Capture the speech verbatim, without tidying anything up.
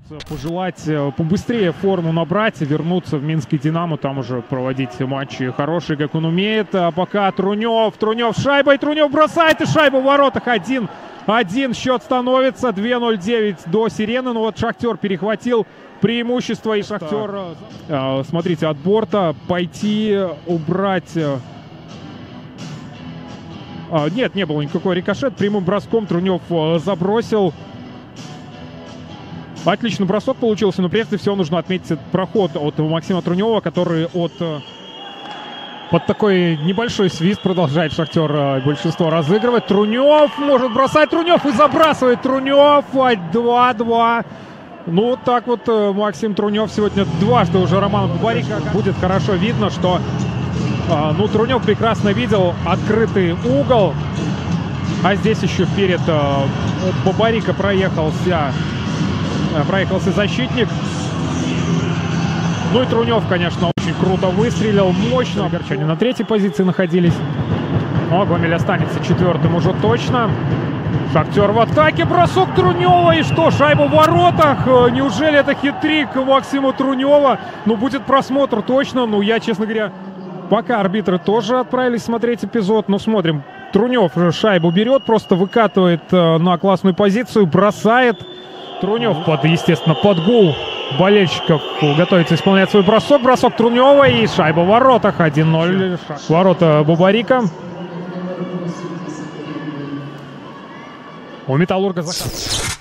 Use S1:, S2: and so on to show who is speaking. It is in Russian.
S1: Пожелать побыстрее форму набрать, вернуться в Минский «Динамо», там уже проводить матчи хорошие, как он умеет. А пока Трунев, Трунев с шайбой, Трунев бросает, и шайба в воротах. один один счет становится, два ноль девять до сирены. Ну вот Шахтер перехватил преимущество, и Шахтер, э, смотрите, от борта пойти, убрать... Э, нет, не было никакой рикошет, прямым броском Трунев э, забросил. Отличный бросок получился, но прежде всего нужно отметить проход от Максима Трунева, который от под такой небольшой свист продолжает Шахтер большинство разыгрывать. Трунев может бросать, Трунев и забрасывает Трунев. два два. Ну, вот так вот Максим Трунев сегодня дважды уже Романа Бабарика. Будет хорошо видно, что ну, Трунев прекрасно видел открытый угол. А здесь еще перед Бабарика проехался Проехался защитник. Ну и Трунев, конечно, очень круто выстрелил, мощно. Горчане на третьей позиции находились. Но Гомель останется четвертым уже точно. Шахтер в атаке, бросок Трунева. И что, шайба в воротах? Неужели это хитрик Максима Трунева? Ну, будет просмотр точно. Ну, я, честно говоря, пока арбитры тоже отправились смотреть эпизод. Ну, смотрим. Трунев шайбу берет, просто выкатывает на классную позицию, бросает. Трунев, под, естественно, под гул болельщиков готовится исполнять свой бросок. Бросок Трунева и шайба в воротах. один ноль. Ворота Бабарика. У Металлурга захват.